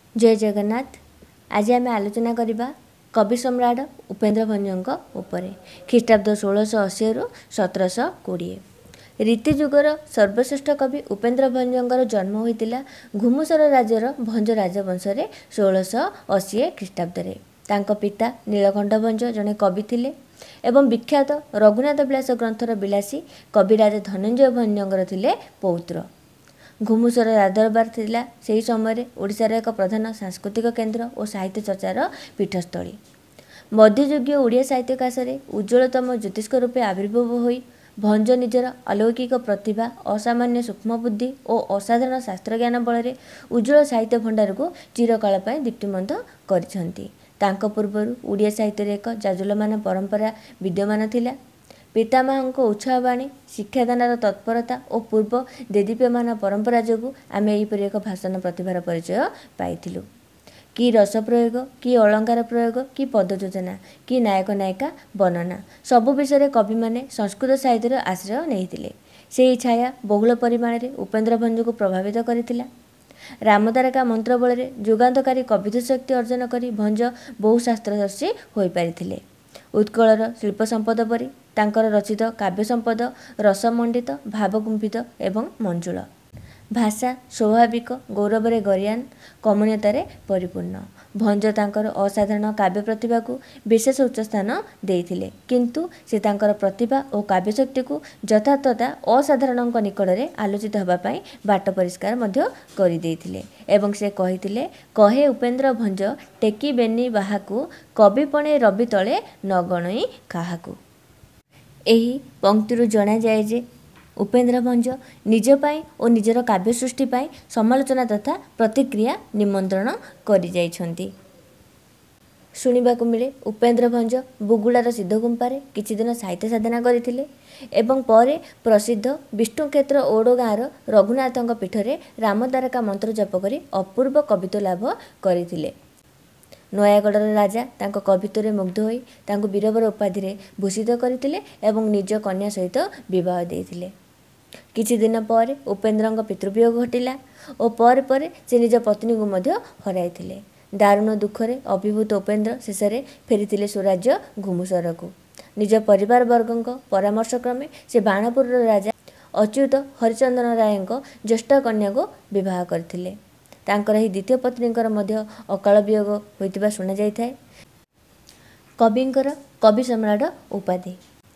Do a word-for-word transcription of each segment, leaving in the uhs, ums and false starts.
जय जगन्नाथ। आज आम आलोचना करवा कवि सम्राट उपेन्द्रभंज उपरे ख्रीष्टाब्द षोलश अशी रु सतरश कोड़े रीति जुगर सर्वश्रेष्ठ कवि उपेन्द्रभंजर जन्म होता घुमुसर राज्यर भंज राजवंश षोलश अशी ख्रीष्टाब्द। तांको पिता नीलकंठ भंज जड़े कवि थिले एवं विख्यात रघुनाथ विलास ग्रंथर विलासी कविराज धनंजय भंजर थिले पौत्र। घुमुसर राजदरबार थिला सेही समय ओडिशार एक प्रधान सांस्कृतिक केन्द्र और साहित्य चर्चार पीठस्थली। मध्ययुगीय ओडिया साहित्यकाश उज्ज्वलतम ज्योतिष्क रूपे आविर्भाव होई भंज निजर अलौकिक प्रतिभा असामान्य सूक्ष्म बुद्धि और असाधारण शास्त्र ज्ञान बल उज्ज्वल साहित्य भंडार को चिरकाल दीप्तिमंत करिसेंती। तांको पूर्वरु ओडिया साहित्य एक जाजुलमान परंपरा विद्यमान थिला। पितामाहଙ୍କ उत्साहवाणी शिक्षादानर तत्परता और पूर्व देदीप्यमान परंपरा जोगु आमे एहिपरि एक भाषण प्रतिभार परिचय पाइथिलु। कि रस प्रयोग कि अलंकार प्रयोग कि पद योजना कि नायक नायिका वर्णना सबु विषय कवि माने संस्कृत साहित्यर आश्रय नेइथिले। सेही छाया बहुल परिमाण में उपेन्द्रभंज को प्रभावित करथिला। रामतारका मंत्र बल जुगान्तकारी कविता शक्ति अर्जन करी भंज बहुशास्त्रदर्शी होई पारिथिले। उत्कलर शिल्प संपद परी तांकर रचित काव्य संपद रसमंडित भावकुंभित एवं मंजुल। भाषा स्वाभाविक गौरवरे गरियान कमनीयतारे परिपूर्ण। भंज तांकर असाधारण काव्य प्रतिभा को विशेष उच्च स्थान देइथिले, किंतु से तांकर प्रतिभा और काव्य शक्ति को यथार्थता असाधारण निकट में आलोचित होगा पाई बाट परिष्कार मध्य करि देइथिले एवं से कहिथिले कहे उपेन्द्र भंज टेकी बेनी बाहाकू कविपणे रवि तले न गणई काहाकू। एही पंक्तिरु जणा जाए जे उपेन्द्रभंज निज पाई और निजर काव्य सृष्टि पाई समालोचना तथा प्रतिक्रिया निमंत्रण करि जाइछंती। शुणिबाकु मिले उपेन्द्रभंज बुगुड़ार सिद्धगुंपारे किछि दिन साहित्य साधना करथिले एवं परे प्रसिद्ध विष्णुक्षेत्र ओडो गाँवर रघुनाथଙ୍କ पीठरे रामतारका मंत्र जप करी अपूर्व कवित्व लाभ करथिले। नयागढ़र राजा तांको कवित्वरे मुग्ध होई तांको वीरवर उपाधि भूषित करथिले एवं निज कन्या सहित विवाह देथिले। किछि दिन पर उपेन्द्रଙ୍କ पितृवियोग घटिला और पर पर से निज पत्नी को मध्य हराइथिले। दारुण दुखरे अभिभूत उपेन्द्र शेषे फेरिथिले स्वराज्य घुमुसर को। निज परिवार वर्गଙ୍କ परामर्श क्रमे से बाणपुर राजा अच्युत हरिचंदन रायଙ୍କ ज्येष्ठ कन्या को विवाह करथिले। तांकर ही द्वितीय पत्नीଙ୍କର मध्य अकाल वियोग होइतिबा सुना जाइथाय। कविंकर कवि सम्राट उपाधि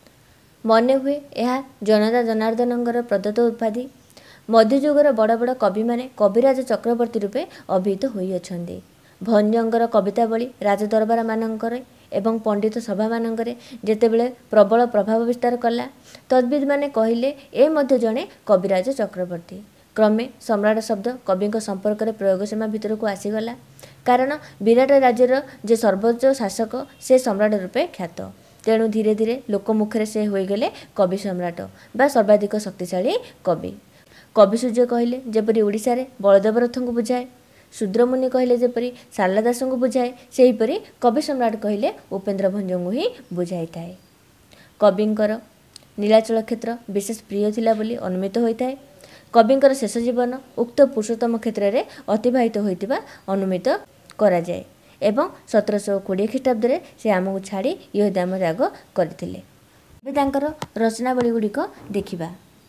मने हुए यह जनता जनार्दनଙ୍କର प्रदत्त उपाधि। मध्ययुगर बड़ बड़ कवि माने कविराज चक्रवर्ती रूपे अभिहित होई अछंती। भंजଙ୍କର कवितावली राजदरबार मानकर एवं पंडित सभा मानकर जेतेबेले प्रबल प्रभाव विस्तार कला तद्विद माने कहिले ए मध्य जणे कविराज चक्रवर्ती। क्रमे सम्राट शब्द कवि संपर्क में प्रयोग सीमा भितर को आसीगला, कारण विराट राज्यर जे सर्वोच्च शासक से सम्राट रूपे ख्यात। तेणु धीरे धीरे लोक मुखरे से होईगले कवि सम्राट बा सर्वाधिक शक्तिशाली कवि। कवि सूर्य कहले जेपरी ओडिशा रे बलदेव रथ को बुझाए, शूद्रमुनि कहले जेपरी शारला दास को बुझाए, सेहीपरि कवि सम्राट कहले उपेन्द्रभंज को ही बुझाई थाए। कविंकर नीलाचल क्षेत्र विशेष प्रिय थिला बोली अनुमित होइथाए। कविंकर शेष जीवन उक्त पुरुषोत्तम क्षेत्र में अतिबाहित होइतिबा अनुमित करा जाए एवं सतरश कोड़े ख्रीष्टाब्द से आमको छाड़ी यह दाम त्याग करथिले। तांकर रचनावली गुड़िक देखिबा।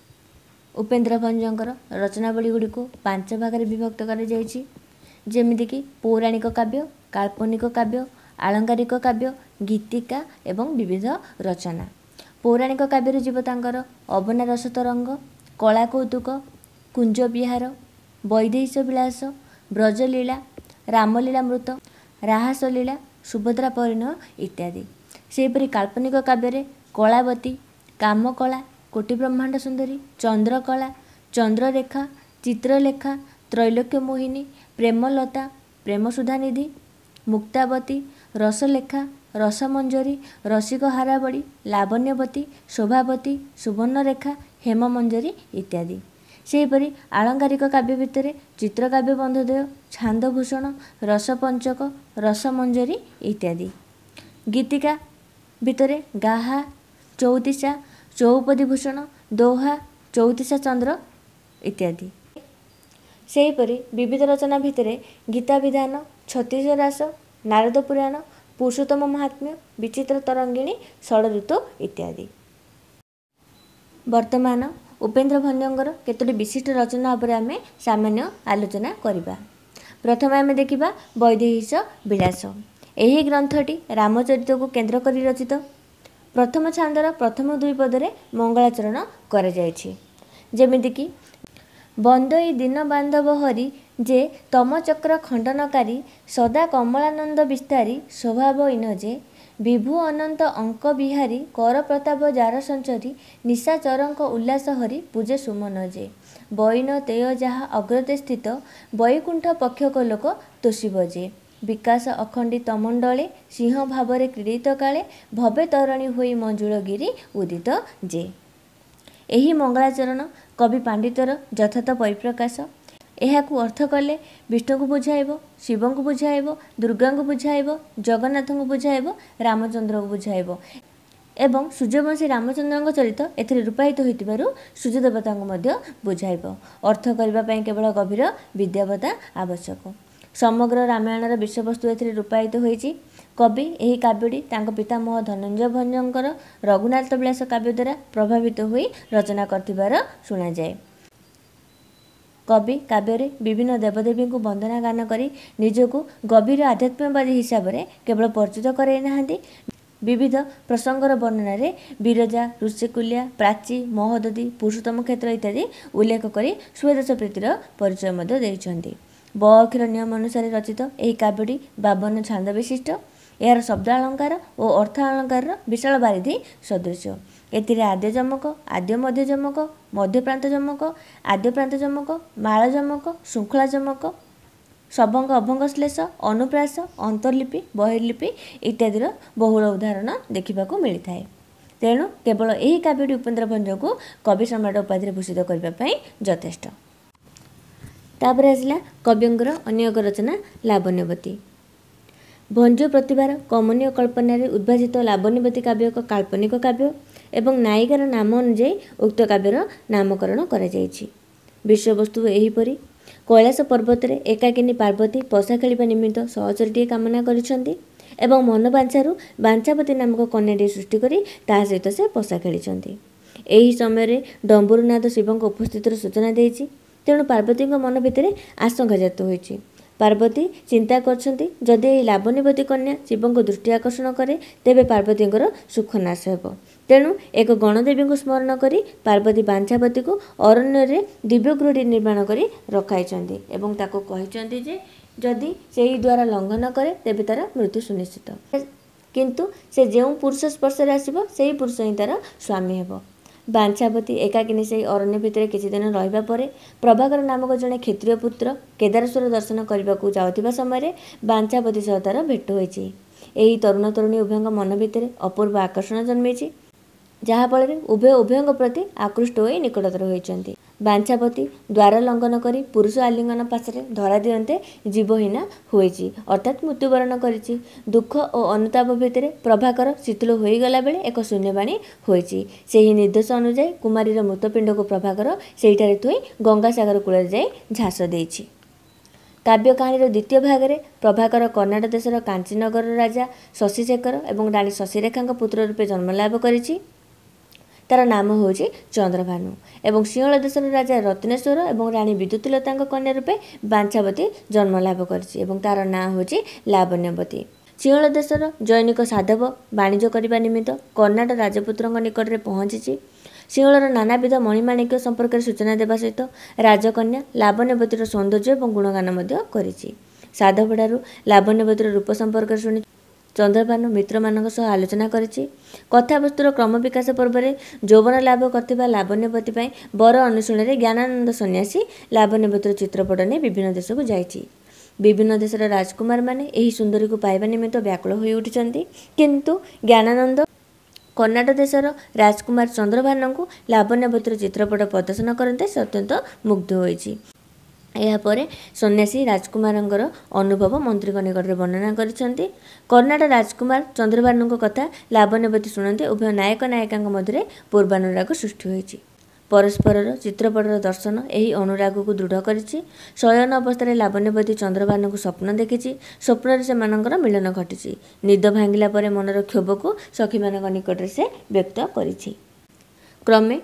उपेन्द्रभंजଙ୍କର रचनावली गुड़िक पांच भाग में विभक्त कर जाइछि, जेमिति कि पौराणिक काव्य, काल्पनिक काव्य, आलंकारिक काव्य, गीतिका एवं विविध रचना। पौराणिक काव्य जीव तांकर अबनलरसतरङ, कळलकौतुक, कुंज विहार, वैदेहीश विलास, ब्रजलीला, रामलीलामृत, राहासलीला, सुभद्रा परिणय इत्यादि। सेहीपरि काल्पनिक काव्य कलावती, कामकला, कोटि ब्रह्मांड सुंदरी, चंद्रकला, चंद्ररेखा, चित्रलेखा, त्रैलोक्य मोहिनी, प्रेमलता, प्रेमसुधानिधि, मुक्तावती, रसलेखा, रसमंजरी, रसिक हारावड़ी, लावण्यवती, शोभावती, सुवर्णरेखा, हेममंजरी इत्यादि। सेहीपरि आलंकारिक काव्य भितर चित्रकाव्य बंधोदय, छांदभूषण, रसपंचक, रसमंजरी इत्यादि। गीतिका भितर गाहा, चौतीसा, चौपदी भूषण, दोहा, चौतीसा चंद्र इत्यादि। सेहीपरि विविध रचना भितर गीता विधान, छत्तीस रास, नारद पुराण, पुरुषोत्तम महात्म्य, विचित्र तरंगिणी, षड़ ऋतु इत्यादि। वर्तमान उपेन्द्र भंजंकर केतोटी विशिष्ट रचना उपर आमे सामान्य आलोचना करिबा। प्रथम आमे देखिबा वैदेहीश विलास। एही ग्रंथटी रामचरित को केंद्र करी रचित। प्रथम छांदर प्रथम दुई पदरे मंगलाचरण करा जायछि। जेमितिकि बंदई दीन बांधव हरि जे तम चक्र खंडनकारी सदा कमलानंद विस्तारी स्वभाव इन जे विभु अनंत अंक बिहारी कर प्रताप जार संचरी निशाचरंक उल्लास हरि पूजे सुमन जे बैन तेय जहा अग्रते स्थित वैकुंठ पक्षक लोक तोषिब जे विकास अखंडित मंडले सिंह भावरे क्रीडित काले भवे तरणी होई मंजुलगिरी उदित जे। एही मंगलाचरण कवि पांडितर यथार्थ परिप्रकाश। एहाकू अर्थ कले विष्णु को बुझाइब, शिव को बुझाइब, दुर्गा को बुझाइब, जगन्नाथ को बुझाइब, रामचंद्र को बुझाइब एवं सूर्यवंशी रामचंद्र चरित एथिरे रूपायित होइतिबारु सूर्य देवता को मध्य बुझाइब। अर्थ करिबा पई केवल गभीर विद्यावता आवश्यक। समग्र रामायणर विषयवस्तु एथिरे रूपायित होइछि। कवि एही काव्यटी तांको पितामह धनंजय भंजंकर रघुनाथ विलास काव्य द्वारा प्रभावित होई रचना करथिबार सुना जाए। कवि काव्य विभिन्न देवदेवी को वंदना गान करी निजको गभीर आध्यात्मिकवादी हिसाब से केवल परिचित कराई नाहांती। विविध प्रसंगर वर्णन में विरजा, ऋषिकुल्या, प्राची, महोदधी, पुरुषोत्तम क्षेत्र इत्यादि उल्लेख करी स्वदेश प्रीतिर परिचय मध्य देइछन्ति। ब अक्षर नियम अनुसार रचित एही काव्यटी बावन छांद विशिष्ट। यार शब्द अलंकार और अर्थ अलंकार विशाल बारिधि सदृश। एथिरे आद्य जमक, आद्य मध्य जमक, मध्य प्रांत जमक, आद्य प्रांत जमक, माଳ जमक, श्रृंखला जमक, सभंग अभंग श्लेष, अनुप्रास, अंतर्लिपि, बहिर्लिपि इत्यादिर बहुल उदाहरण देखा मिलता है। तेणु केवल यही काव्यटी उपेन्द्र भंज को कवि सम्राट उपाधि भूषित करने यथेष्ट। तापर आसला कविंकर अन्य एक रचना लावण्यवती। भंज प्रतिभार कमनीय कल्पना उद्भासित लावण्यवती काव्य एक काल्पनिक काव्य एवं नायिकार नाम अनुଯାୟୀ उक्त काव्यर नामकरण करा जायछि। विषयवस्तु एहीपरि कैलास पर्वत रे एकाकिनी पार्वती पशा खेलिबा निमित्त सहचरीटिए कामना करिसंती एवं मनबांछारू बांछावती नामक कन्याटी सृष्टि करी ता सहित से पशा खेलिसंती। एही समय डम्बुरुनाथ शिवଙ୍କ उपस्थितिर सूचना देइछि। तेणु पार्वती मन भितर आशंका जात होइछि। पार्वती चिंता करछंती जदि लावण्यवती कन्या शिव को दृष्टि आकर्षण करे तेबे पार्वती सुख नाश हेब। तेणु एक गणदेवी को स्मरण करी पार्वती बांछावती को अरण्य रे दिव्यगृहटी निर्माण करी रखाइछंती एवं ताको कहिछंती जे जदि सेही द्वारा लंघन करे तेबे तार मृत्यु सुनिश्चित। किंतु से जेउ पुरुष स्पर्श रे आसीबो सेही पुरुष ही तार स्वामी हेब। बांछावती एकाकिनी से अरण्य भितर किछि दिन रहिबा परे प्रभाकर नामक जने क्षत्रिय पुत्र केदारेश्वर दर्शन करने को जाउथिबा समय बांछावती सह तार भेट होइछि। एही तरुण तरुणी उभयଙ୍କ मन भितर अपूर्व आकर्षण जन्मिछि जहा फल उभय उभयଙ୍କ प्रति आकृष्ट होई निकटतर होइछन्ति। बांछावती द्वार लंघन करी पुरुष आलिंगन पाशरे धरा दियंते जीवहीना होइछि अर्थात मृत्युवरण करिछि। दुख और अनुताप भितर प्रभाकर शीतल होई गला बेले एक शून्यवाणी होइछि। सेही निर्देश अनुसार कुमारीर मृतपिंड को प्रभाकर सेहिठारे थोई गंगासागर कूल जाई झास देइछि। काव्य कहानीर द्वितीय भाग में प्रभाकर कर्णाटक देशर कांचीनगर राजा शशिशेखर और राणी शशिरेखा पुत्र रूपे जन्मलाभ करिछि। तार नाम होछि चंद्रभानु एवं सिंहल देशर राजा रत्नेश्वर और राणी विद्युतलता कन्या रूपे बांछावती जन्मलाभ करिछि एवं तार नाम होछि लावण्यवती। सिंहल देशर जैनिक साधव वाणिज्य करने निमित्त कर्णाटक राजपुत्र निकट में पहुंची सिंहलर नानाविध मणिमाणिक्य संपर्क सूचना देवा सहित राजकन्या लावण्यवतीर सौंदर्य और गुणगान करिछि। साधवठारू लावण्यवतीर रूप संपर्क शुणी चंद्रभानु मित्र मानक सह आलोचना करिछि। कथावस्तुर क्रम विकास पर्व में यौवन लाभ करथिबा लावण्यवती पई बर अनुशूलन ज्ञानानंद सन्यासी लावण्यवतीर चित्रपट ने विभिन्न देश को जाइछि। विभिन्न देशर राजकुमार माने एही सुंदरी को पाइबा निमित्त व्याकुल होई उठिछन्ति। किंतु ज्ञानानंद कर्णाटक देशर राजकुमार चंद्रभानु को लावण्यवतीर चित्रपट प्रदर्शन करते से अत्यंत मुग्ध होइछि। यापर सन्यासी राजकुमार अनुभव मंत्री निकट में वर्णना करिसेंति। कर्णाटक राजकुमार चंद्रभानु कथा लावण्यवती शुणते उभय नायक नायिका मध्य पूर्वानुराग सृष्टि होइछि। परस्पर चित्रपटर दर्शन यही अनुराग को दृढ़ करिछि। शयन अवस्था लावण्यवती चंद्रभानु को स्वप्न देखी। स्वप्न से मिलन घटी। निद भांगिला परे मनर क्षोभ को सखी मान निकट से व्यक्त करिछि। क्रमे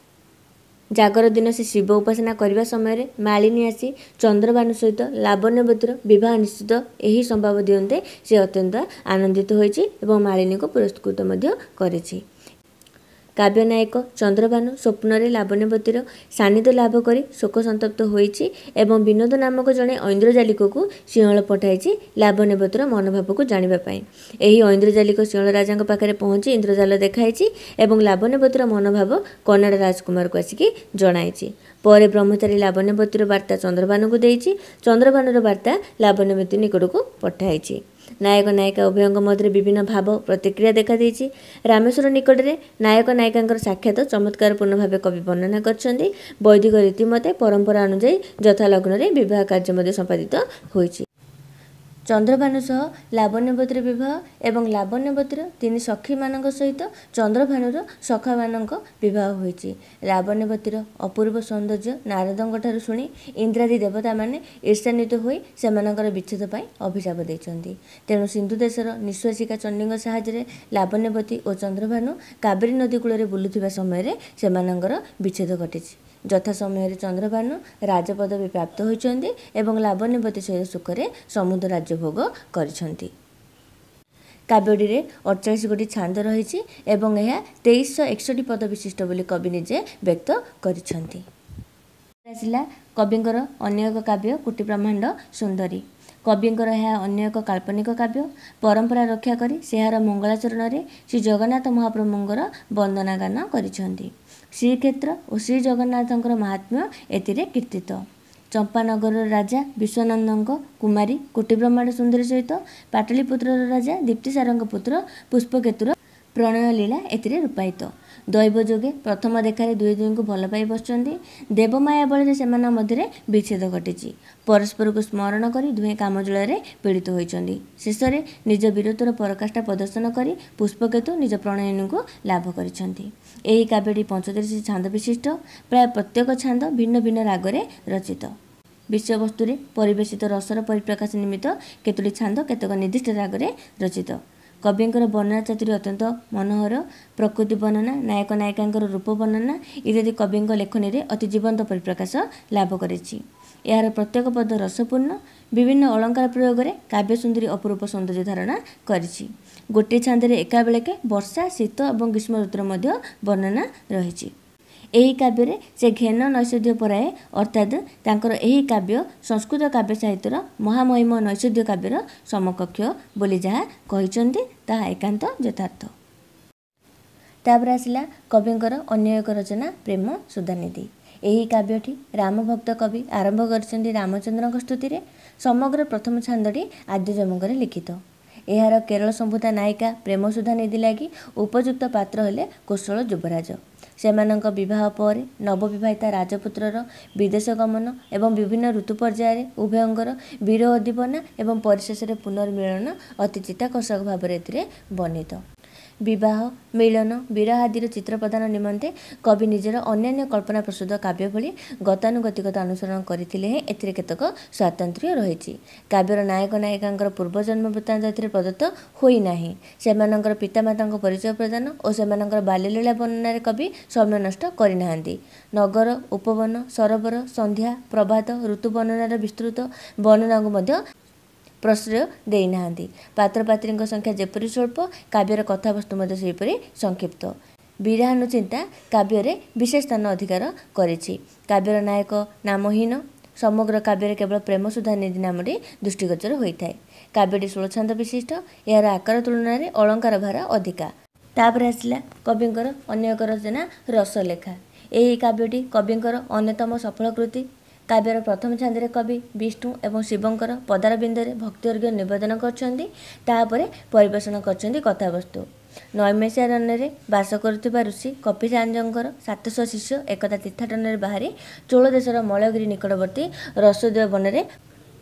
जागर दिन से शिव उपासना करने समय मालिनी आसी चंद्रभानु सहित लावण्यवतीर विवाह निश्चित यही संभाव दियंते से अत्यंत आनंदित होइछि एवं मालिनी को पुरस्कृत मध्य करिछि। काव्य नायक चंद्रभानु स्वप्न लावण्यवतीर सान्निध्य लाभ कर शोक संतप्त होइछि एवं विनोद नामक जड़े ऐन्द्रजालिक को सिंहल पठाई लावण्यवतीर मनोभाव को जानिबा पई। एही ऐन्द्रजालिक सिंहल राजा पाखे पहुंची इंद्रजाल देखाई एवं लावण्यवतीर मनोभाव कन्नड़ राजकुमार को आसिकी जणाई। पर ब्रह्मचारी लावण्यवतीर वार्ता चंद्रभानु को देइछि। चंद्रभानुर वार्ता लावण्यवती निकट को पठाई। नायक नायिका उभयों मध्य विभिन्न भाव प्रतिक्रिया देखा देइछि। रामेश्वर निकट में नायक नायिका साक्षात चमत्कारपूर्ण भाव कवि वर्णना करछन्ति। वैदिक रीतिमते परंपरा अनुसार यथा लग्न रे विवाह कार्य संपादित होइछि। चंद्रभानु सह लावण्यवतीर विवाह एवं लावण्यवतीर तीन सखी मानक सहित चंद्रभानुर सखा मानक विवाह होइछि। लावण्यवतीर अपूर्व सौंदर्य नारदंठारु शुणी इंद्रादी देवता माने ईर्ष्यान्वित होई सेमानकर विच्छेद पाई अभिशाप दैछन्ति। तेणु सिंधु देशर निश्वासिका चंडीଙ୍କ साहाय्य लावण्यवती और चंद्रभानु कावेरी नदी कूल बुलुथिबा समय सेमानकर विच्छेद घटिछि। यथा समय चंद्रभानु राजपदवी प्राप्त होइछन्ति एवं लावण्यवती सहित सुखरे समुद्र राज्य भोग करिछन्ति। काव्यटी रे अड़चाश गोटी छांद रही एवं यह तेईस एकसठी पद विशिष्ट बोली कवि निजे व्यक्त करिछन्ति। आसिला कविंकर अन्य एक काव्य कुटी ब्रह्मांड सुंदरी। कविंकर यह अन्य एक काल्पनिक काव्य परंपरा रक्षा करी सेहार मंगलाचरण रे श्री जगन्नाथ महाप्रभुंकर वंदना गान करिछन्ति। श्रीक्षेत्र और श्री जगन्नाथंकर महात्म्य एतिरे कीर्तित। चंपानगर राजा विश्वनंदक कुमारी कोटी ब्रह्मांड सुंदरी सहित पाटलिपुत्र राजा दीप्तिसार पुत्र पुष्पकेतुर प्रणय लीला एतिरे रूपायित। दैव जोगे प्रथम देखारे दुई दुई को भल पाई बसुंट। देवमाया बल से मध्य विच्छेद घटी परस्पर को स्मरण कर दुहे कामजूल पीड़ित होती। शेष में निज वीरत्वर पराकाष्ठा प्रदर्शन कर पुष्पकेतु निज प्रणयिनी को लाभ करिसेंति। एही काव्यटी पंचतीस छांद विशिष्ट। प्राय प्रत्येक छांद भिन्न भिन्न रागरे रचित। विषयवस्तु परिवेशित रसर परिप्रकाश निमित्त केतोटी छांद केतक निर्दिष्ट रागरे रचित। कविंकर वर्णना चातुर्य अत्यंत मनोहर। प्रकृति वर्णना नायक नायिका रूप वर्णना इत्यादि कविंक लेखनी रे अति जीवंत परिप्रकाश लाभ करिछि। यार प्रत्येक पद रसपूर्ण। विभिन्न अलंकार प्रयोग में काव्य सुंदरी अपरूप सौंदर्य धारणा करिछि। गोटे छांदे एका बेलके वर्षा शीत और ग्रीष्म ऋतुर मध्य वर्णना रही। एही काव्य से घेन नैषध्य पराए अर्थात तांकर एही काव्य संस्कृत काव्य साहित्यर महामहिम नैषध्य काव्यर समकक्ष बोली जहाँ कहिचंती ताहा एकांत यथार्थ। तापर आसिला कविंकर अन्य एक रचना प्रेम सुधानिधि। एही काव्यटी रामभक्त कवि आरंभ करछन्ती रामचंद्रଙ୍କ स्तुति। समग्र प्रथम छांदटी आद्य जमकरे लिखित। एहार केरल संभूता नायिका प्रेम सुधानिधि लगी उपयुक्त पात्र हेले कौशल युवराज। सेमानंक विवाह पर नवविवाहिता राजपुत्रर विदेश गमन एवं विभिन्न ऋतु पर्यायर उभयंकर वीर उद्दीपना एवं परिशेष पुनर्मिलन अति चित्ताकर्षक भाव में वर्णित। विवाह मिलन विरह आदि चित्र प्रदान निमंते कवि निजर अन्यान्य कल्पना प्रसूत काव्य भली गतानुगतिकता अनुसरण करथिले हे एथिरे केतक स्वातंत्र्य रहिछि। काव्यर नायक नायिकांकर पूर्वजन्म वृत्तांत एथिरे प्रदत्त होई नाही। सेमानंकर पितामातांक परिचय प्रदान और सेमानंकर बाल्यलीला वर्णन कवि समय नष्ट करि नाहांती। नगर उपवन सरोवर संध्या प्रभात ऋतु वर्णनार विस्तृत वर्णना को मध्य प्रश्रय देई नाहांती। पात्रपात्रीଙ୍କ संख्या जेपरि स्वल्प काव्यर कथावस्तु मध्य सेपरि संक्षिप्त। विरहानुचिंता काव्य रे विशेष स्थान अधिकार करिछि। काव्यर नायक नामहीन। समग्र काव्य केवल प्रेम सुधानिधि नामटी दृष्टिगोचर होता है। काव्यटी षोल छांद विशिष्ट। यार आकार तुलना रे अलंकार भार अधिका। तापर आसिला कविंकर अन्य एक रचना रसलेखा। एही काव्यटी कविंकर अन्यतम सफल कृति। काव्यर प्रथम छांदे कवि विष्णु एवं शिवंकर पदारबिंदे भक्तिअर्घ्य निवेदन करछन्ति। तापरे परिवेषण करछन्ति कथावस्तु। नैमिषारण्य रे बास करुथिबा ऋषि कपिचांजंकर सातश शिष्य एकदा तीर्थाटन बाहरी चोल देशर मलयगिरी निकटवर्ती रसोदय वन में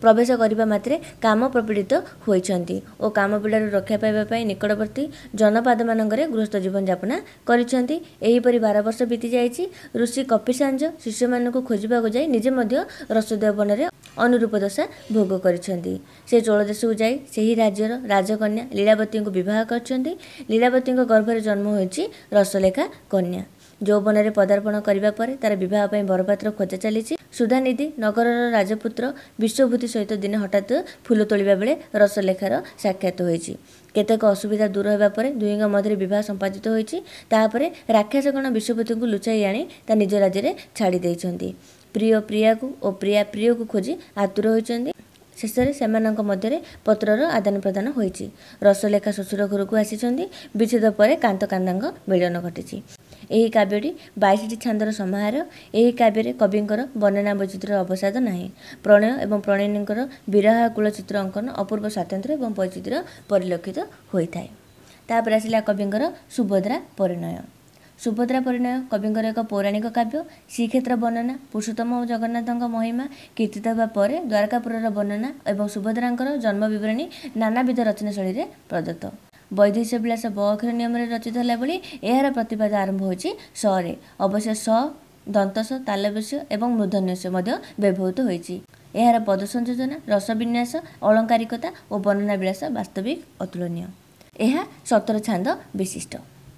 प्रवेश करने मात्रे काम प्रपीड़ित होइछन्ति ओ काम पीड़ार रक्षा पाइबा निकटवर्ती जनपद मानकरे गृहस्थ जीवन यापना करिछन्ति। एहीपरि बारह वर्ष बीती जाइछि। ऋषि कपिसांज शिष्य मानक खोजिबाक जाई निजे मध्य रसोदेव वनरे अनुरूप दशा भोग करिछन्ति। से चोल देशକୁ जाई ସେହି राज्यर राजकन्या लीलावती को विवाह करछन्ति। लीलावती गर्भरे जन्म होइछि रसलेखा कन्या। यौवन में पदार्पण करने पर तार बह बरपात्र खोजा चली। सुधानिधि नगर राजपुत्र विश्वभूति सहित दिन हठात फूल तोड़ा बेले रसलेखार साक्षात होइछि। केतेक असुविधा दूर होगा पर दुई मध्य बह संपादित होइछि। तापर राक्षसगण विश्वभूति को लुचाई आनी ता निज राज्य में छाड़ी देइछन्ति। प्रिय प्रिया को और प्रिया प्रिय को खोजी आतुर होइछन्ति। शेष में मध्य पत्रर आदान प्रदान होइछि। रसलेखा शशुर घर को आसीछन्ति। विच्छेद पर कांत कांदांग मिलन घटी। ଏହି କାବ୍ୟଟି ବାଇଶଟି ଛାନ୍ଦର ସମାହାର। ଏହି କାବ୍ୟରେ କବିଙ୍କର ବର୍ଣ୍ଣନା ବୈଚିତ୍ର୍ୟର ଅବସାଦ ନାହିଁ। ପ୍ରଣୟ ଏବଂ ପ୍ରଣୟିନୀଙ୍କର ବିରହ କୂଳ ଚିତ୍ର ଅଙ୍କନ ଅପୂର୍ବ ସ୍ୱାତନ୍ତ୍ର୍ୟ ଏବଂ ବୈଚିତ୍ର୍ୟ ପରିଲକ୍ଷିତ ହୋଇଥାଏ। ତାପରେ ଆସିଲା କବିଙ୍କର ସୁଭଦ୍ରା ପରିଣୟ। ସୁଭଦ୍ରା ପରିଣୟ କବିଙ୍କର ଏକ ପୌରାଣିକ କାବ୍ୟ। ଶ୍ରୀକ୍ଷେତ୍ର ବର୍ଣ୍ଣନା, ପୁରୁଷୋତ୍ତମ ଜଗନ୍ନାଥଙ୍କ ମହିମା କୀର୍ତ୍ତିତ ହେବା ପରେ ଦ୍ୱାରକାପୁରର ବର୍ଣ୍ଣନା ଏବଂ ସୁଭଦ୍ରାଙ୍କର ଜନ୍ମ ବିବରଣୀ ନାନାବିଧ ରଚନାଶୈଳୀରେ ପ୍ରଦତ୍ତ। ବୈଦେହୀଶ ବିଳାସ ବ ଅକ୍ଷର ନିୟମରେ ରଚିତ ହେଲା ଭଳି ଏହାର ପ୍ରତିପାଦ ଆରମ୍ଭ ହୋଇଛି ସରେ। ଅବଶ୍ୟ ସ ଦନ୍ତସ ତାଲବ୍ୟ ଏବଂ ମୂର୍ଧନ୍ୟସ ମଧ୍ୟ ବ୍ୟବହୃତ ହୋଇଛି। ଏହାର ପଦ ସଂଯୋଜନା, ରସ ବିନ୍ୟାସ, ଅଳଙ୍କାରିକତା ଓ ବର୍ଣ୍ଣନା ବିଳାସ ବାସ୍ତବିକ ଅତୁଳନୀୟ। ଏହା ସତର ଛାନ୍ଦ ବିଶିଷ୍ଟ।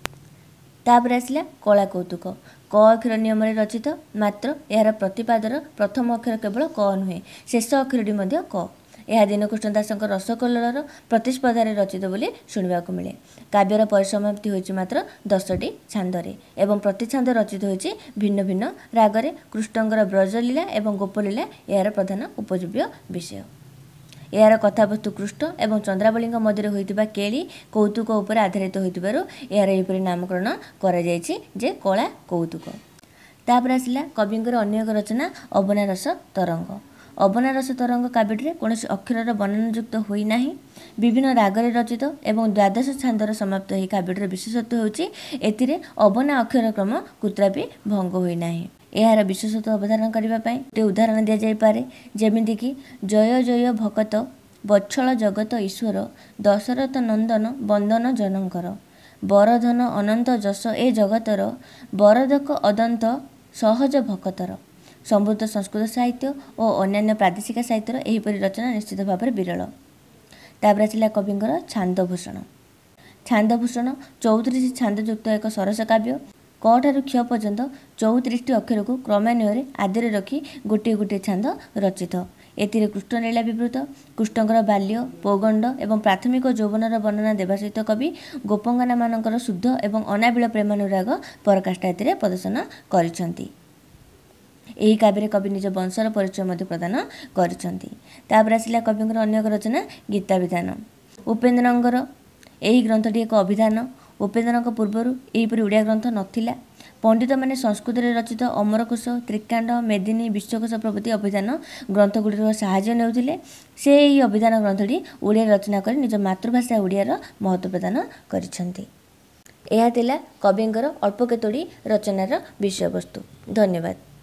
ତାପରେ ଆସିଲା କଳଲକୌତୁକ। କ ଅକ୍ଷର ନିୟମରେ ରଚିତ, ମାତ୍ର ଏହାର ପ୍ରତିପାଦର ପ୍ରଥମ ଅକ୍ଷର କେବଳ କ ନୁହେଁ, ଶେଷ ଅକ୍ଷରଟି ମଧ୍ୟ କ। ଏହା ଦୀନକୃଷ୍ଣ ଦାସଙ୍କ ରସକଲ୍ଲୋଳର ପ୍ରତିସ୍ପର୍ଦ୍ଧାରେ ରଚିତ ବୋଲି ଶୁଣିବାକୁ ମିଳେ। କାବ୍ୟର ପରିସମାପ୍ତି ହୋଇଛି ମାତ୍ର ଦଶଟି ଛାନ୍ଦରେ ଏବଂ ପ୍ରତି ଛାନ୍ଦ ରଚିତ ହୋଇଛି ଭିନ୍ନ ଭିନ୍ନ ରାଗରେ। କୃଷ୍ଣଙ୍କର ବ୍ରଜଲୀଳା ଏବଂ ଗୋପଲୀଳା ଏହାର ପ୍ରଧାନ ଉପଜୀବ୍ୟ ବିଷୟ। ଏହାର କଥାବସ୍ତୁ କୃଷ୍ଣ ଏବଂ ଚନ୍ଦ୍ରାବଳୀଙ୍କ ମଧ୍ୟରେ ହୋଇଥିବା କେଳି କୌତୁକ ଉପରେ ଆଧାରିତ ହୋଇଥିବାରୁ ଏହାର ଏହିପରି ନାମକରଣ କରାଯାଇଛି ଯେ କଳଲକୌତୁକ। ତାପରେ ଆସିଲା କବିଙ୍କର ଅନ୍ୟ ଏକ ରଚନା ଅବନlରସତରଙ। ଅବନlରସତରଙ କାବ୍ୟଟିରେ କୌଣସି ଅକ୍ଷରର ବର୍ଣ୍ଣନାଯୁକ୍ତ ହୋଇନାହିଁ। ବିଭିନ୍ନ ରାଗରେ ରଚିତ ଏବଂ ଦ୍ୱାଦଶ ଛାନ୍ଦର ସମାପ୍ତ ଏହି କାବ୍ୟଟିର ବିଶେଷତ୍ୱ ହେଉଛି ଏଥିରେ ଅବନା ଅକ୍ଷର କ୍ରମ କୃତ୍ରାପି ଭଙ୍ଗ ହୋଇନାହିଁ। ଏହାର ବିଶେଷତ୍ୱ ଅବଧାରଣ କରିବା ପାଇଁ ଗୋଟେ ଉଦାହରଣ ଦିଆଯାଇପାରେ, ଯେମିତିକି ଜୟ ଜୟ ଭକତ ବତ୍ସଳ ଜଗତ ଈଶ୍ୱର ଦଶରଥ ନନ୍ଦନ ବନ୍ଦନ ଜନଙ୍କର ବରଧନ ଅନନ୍ତ ଯଶ ଏ ଜଗତର ବରଦକ ଅଦନ୍ତ ସହଜ ଭକତର। ସମୃଦ୍ଧ ସଂସ୍କୃତ ସାହିତ୍ୟ ଓ ଅନ୍ୟାନ୍ୟ ପ୍ରାଦେଶିକ ସାହିତ୍ୟର ଏହିପରି ରଚନା ନିଶ୍ଚିତ ଭାବରେ ବିରଳ। ତାପରେ ଆସିଲା କବିଙ୍କର ଛାନ୍ଦଭୂଷଣ। ଛାନ୍ଦଭୂଷଣ ଚଉତିରିଶ ଛାନ୍ଦଯୁକ୍ତ ଏକ ସରସ କାବ୍ୟ। କ ଠାରୁ କ୍ଷ ପର୍ଯ୍ୟନ୍ତ ଚଉତିରିଶଟି ଅକ୍ଷରକୁ କ୍ରମାନ୍ୱୟରେ ଆଦିରେ ରଖି ଗୋଟିଏ ଗୋଟିଏ ଛାନ୍ଦ ରଚିତ। ଏଥିରେ କୃଷ୍ଣଲୀଳା ବିବୃତ। କୃଷ୍ଣଙ୍କର ବାଲ୍ୟ, ପୌଗଣ୍ଡ ଏବଂ ପ୍ରାଥମିକ ଯୌବନର ବର୍ଣ୍ଣନା ଦେବା ସହିତ କବି ଗୋପଙ୍ଗନାମାନଙ୍କର ଶୁଦ୍ଧ ଏବଂ ଅନାବିଳ ପ୍ରେମାନୁରାଗ ପରାକାଷ୍ଠା ଏଥିରେ ପ୍ରଦର୍ଶନ କରିଛନ୍ତି। ଏହି କାବ୍ୟରେ କବି ନିଜ ବଂଶର ପରିଚୟ ମଧ୍ୟ ପ୍ରଦାନ କରିଛନ୍ତି। ତାପରେ ଆସିଲା କବିଙ୍କର ଅନ୍ୟ ଏକ ରଚନା ଗୀତାଭିଧାନ। ଉପେନ୍ଦ୍ରଙ୍କର ଏହି ଗ୍ରନ୍ଥଟି ଏକ ଅଭିଧାନ। ଉପେନ୍ଦ୍ରଙ୍କ ପୂର୍ବରୁ ଏହିପରି ଓଡ଼ିଆ ଗ୍ରନ୍ଥ ନଥିଲା। ପଣ୍ଡିତମାନେ ସଂସ୍କୃତରେ ରଚିତ ଅମରକୋଷ, ତ୍ରିକାଣ୍ଡ, ମେଦିନୀ, ବିଶ୍ୱକୋଷ ପ୍ରଭୃତି ଅଭିଧାନ ଗ୍ରନ୍ଥଗୁଡ଼ିକର ସାହାଯ୍ୟ ନେଉଥିଲେ। ସେ ଏହି ଅଭିଧାନ ଗ୍ରନ୍ଥଟି ଓଡ଼ିଆରେ ରଚନା କରି ନିଜ ମାତୃଭାଷା ଓଡ଼ିଆର ମହତ୍ତ୍ୱ ପ୍ରଦାନ କରିଛନ୍ତି। ଏହା ଥିଲା କବିଙ୍କର ଅଳ୍ପ କେତୋଟି ରଚନାର ବିଷୟବସ୍ତୁ। ଧନ୍ୟବାଦ।